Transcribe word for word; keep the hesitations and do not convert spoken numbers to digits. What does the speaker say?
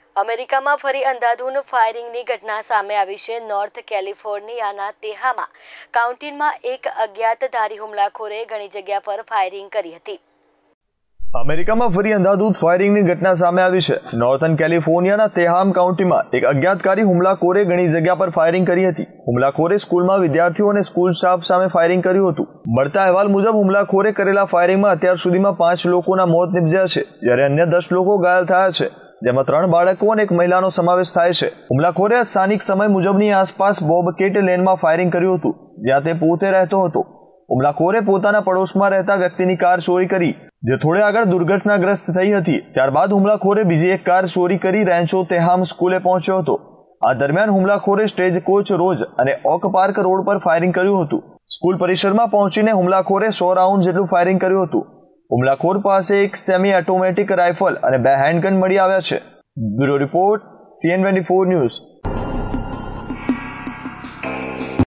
અમેરિકામાં ફરી અંધાધૂંધ ફાયરિંગની ઘટના સામે આવી છે। નોર્થ કેલિફોર્નિયાના તેહામા કાઉન્ટીમાં એક અજ્ઞાતધારી હુમલાખોરે ઘણી જગ્યા પર ફાયરિંગ કરી હતી। અમેરિકામાં ફરી અંધાધૂંધ ફાયરિંગની ઘટના સામે આવી છે। નોર્થન કેલિફોર્નિયાના તેહામ કાઉન્ટીમાં એક અજ્ઞાતકારી હુમલાખોરે ઘણી જગ્યા પર ફાયરિંગ કરી હતી। હુમલાખોરે સ્કૂલમાં વિદ્યાર્થીઓ અને સ્કૂલ સ્ટાફ સામે ફાયરિંગ કર્યું હતું। મળતા અહેવાલ મુજબ હુમલાખોરે કરેલા ફાયરિંગમાં અત્યાર સુધીમાં પાંચ લોકોના મોત નિપજ્યા છે, જ્યારે અન્ય દસ લોકો ઘાયલ થયા છે, જેમાં ત્રણ બાળકો અને એક મહિલાનો સમાવેશ થાય છે। હુમલાખોરે સ્થાનિક સમય મુજબની આસપાસ બોબકેટ લેનમાં ફાયરિંગ કર્યું હતું, જ્યાં તે પોતે રહેતો હતો। હુમલાખોરે પોતાના પડોશમાં રહેતા વ્યક્તિની કાર ચોરી કરી, જે થોડે આગળ દુર્ઘટનાગ્રસ્ત થઈ હતી। ત્યારબાદ હુમલાખોરે બીજી એક કાર ચોરી કરી રેન્ચો તેહામ સ્કૂલે પહોંચ્યો હતો। આ દરમિયાન હુમલાખોરે stage coach road and oak park road પર ફાયરિંગ કર્યું હતું। સ્કૂલ પરિસરમાં પહોંચીને હુમલાખોરે સો રાઉન્ડ જેટલું ફાયરિંગ કર્યું હતું। હુમલાખોર પાસે એક સેમી ઓટોમેટિક રાઇફલ અને બે હેન્ડગન મળી આવ્યા છે। Bureau report, C N twenty four news.